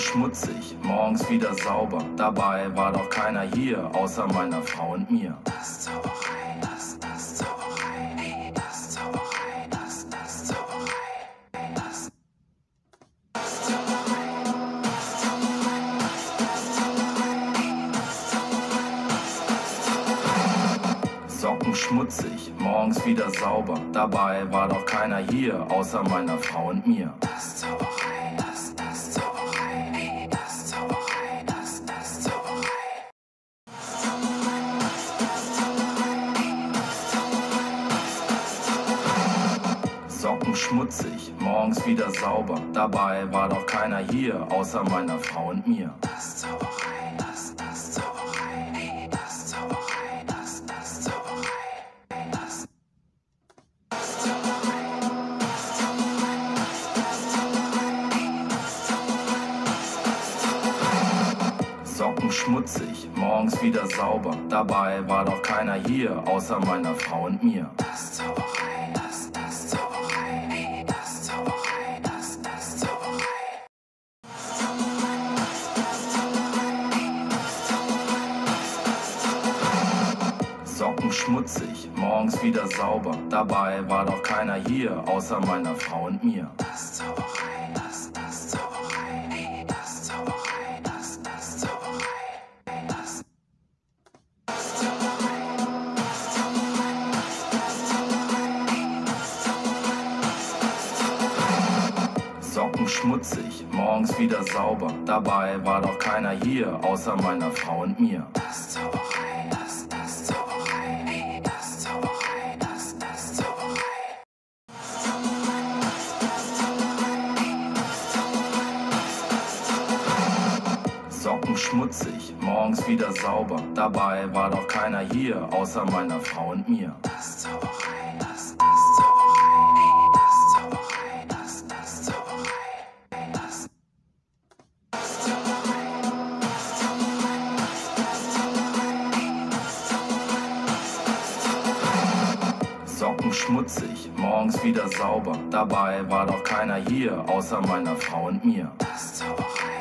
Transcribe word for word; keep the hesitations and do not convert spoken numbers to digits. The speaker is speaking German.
schmutzig, morgens wieder sauber. Dabei war doch keiner hier, außer meiner Frau und mir. Das ist Zauberei, das, das ist Zauberei, das ist Zauberei, das, das ist Zauberei, das, das ist Zauberei, Socken schmutzig, morgens wieder sauber. Dabei war doch keiner hier, außer meiner Frau und mir. Das ist Zauberei, das, das ist Zauberei, das ist Zauberei, das, das ist Zauberei. Socken schmutzig, morgens wieder sauber. Dabei war doch keiner hier, außer meiner Frau und mir. Das ist Zauberei, das, das ist Zauberei, das ist Zauberei, das, das ist Zauberei, das. Socken schmutzig, morgens wieder sauber. Dabei war doch keiner hier, außer meiner Frau und mir. Das ist Zauberei, das, das ist Zauberei, das ist Zauberei, das, das ist Zauberei. Socken schmutzig, morgens wieder sauber. Dabei war doch keiner hier, außer meiner Frau und mir. Das ist Zauberei, das, das ist Zauberei, das ist Zauberei, das, das ist Zauberei, das. Socken schmutzig, morgens wieder sauber. Dabei war doch keiner hier, außer meiner Frau und mir. Das ist Zauberei, das, das ist Zauberei, das ist Zauberei, das, das ist Zauberei. Socken schmutzig, morgens wieder sauber. Dabei war doch keiner hier, außer meiner Frau und mir. Das ist Zauberei, das, das ist Zauberei, das ist Zauberei, das, das ist Zauberei, das. Socken schmutzig, morgens wieder sauber. Dabei war doch keiner hier, außer meiner Frau und mir. Das ist Zauberei.